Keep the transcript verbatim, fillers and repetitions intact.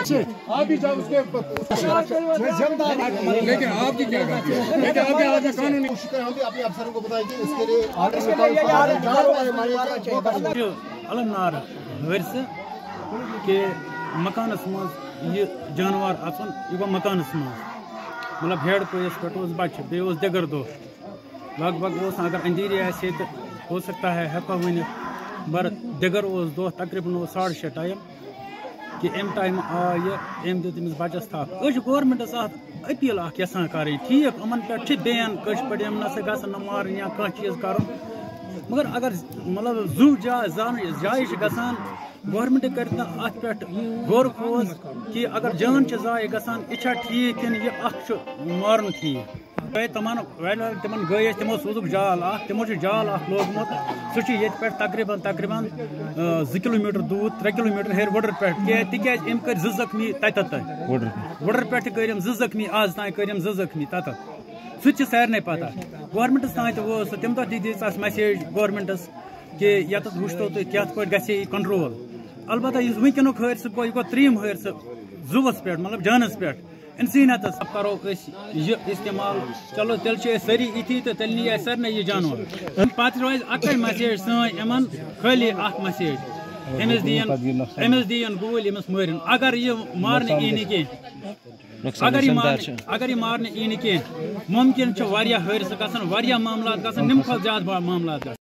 آپ بھی جاؤ اس کے لیکن آپ کی کیا کرتے ہیں لیکن آپ کے ہاتھ میں قانونی شکر ہم بھی اپنے افسروں کو بتائیں کہ اس کے لیے علم نار حادثہ کہ مکانس مز یہ جانور اچن یہ گو مکانس مز مطلب ہیڈ پویس پہ بچہ بیس دگر دہ لگ بھگ اگر اندھیری آئے تو ہو سکتا ہے ہیکو ورنت مگر دگر دہ تقریباً ساڑھے شیٚے ٹائم کہ ام ٹائم آئے ام دیت تمس بچس تھپ أسۍ گورمنٹس ات اپیل اخ یژھان کریں ٹھیک ان پہ بین کش پہ نسا گھن مارن یا کھانا چیز کرن مگر اگر مطلب زو جائے زان جائے گھان گورمنٹ کر ات پہ غور خوض کہ اگر جان ضائع گھان یہ ٹھیک کن یہ اخ مارن ٹھیک گئی تمام تم گئی تمو سوزک جال اخ تمو جال اخ لوگمت سہ پہ تقریباً تقریباً زٕ کلو میٹر دور ترے کلو میٹر ہیر وڈر پہ تکیاز ام کر زٕ زخمی تتت وڈر پہ کرم زٕ زخمی آز تان کرم زٕ زخمی تتت سہ سارے پتہ گورمنٹس تان تہ تم دہ دی میسیج گورمنٹس کہ یت وچتو تھی کت پہ گھے یہ کنٹرول البتہ اس ونکینک حادثہ گو یہ گو تریم حادثہ زوس پہ مطلب جانس پہ انسانیت کرو یہ استعمال چلو تیل ساری اتھی تو تیل نی سارے یہ جانور پتہ روز اکے میسیج سن خالی اخ میسیج امس دین امس دین گول امس مارن اگر یہ مارنے ای نی کی اگر یہ مارنے اگر یہ مارنے ای نی کی ممکن حادثہ گھن معاملات گھن نم کھت زیادہ معاملات